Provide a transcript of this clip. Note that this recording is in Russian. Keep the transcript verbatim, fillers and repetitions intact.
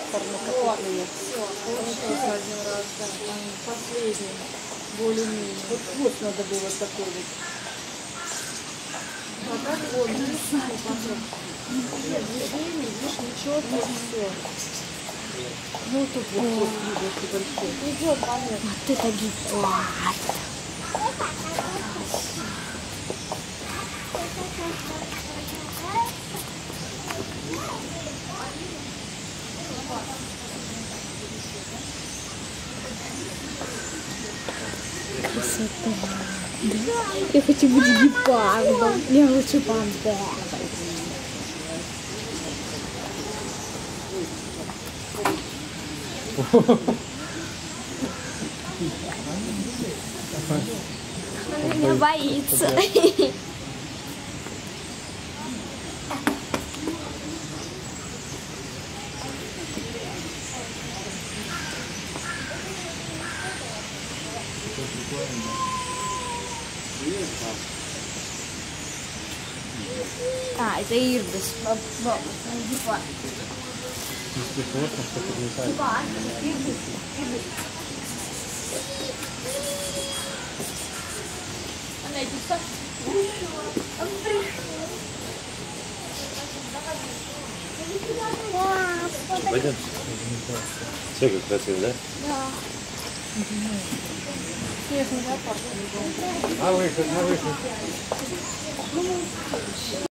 парнокопытные. Все, получился один раз, да, там последний, более-менее. Вот хвост надо было такой вот. А так вот, нет движений, видишь, ничего, то все. Ну тут вот хвост видно, большой. Идет момент. Вот это гепард. Красота. Я хочу быть гепардом. Я лучше пантерой. Он меня боится. А, это Ирбис. Гепард. Гепард. Ирбис. Ирбис. Она идет так. Пойдем. Все как красиво, да? Да. Снежный леопард. А выход, на выход.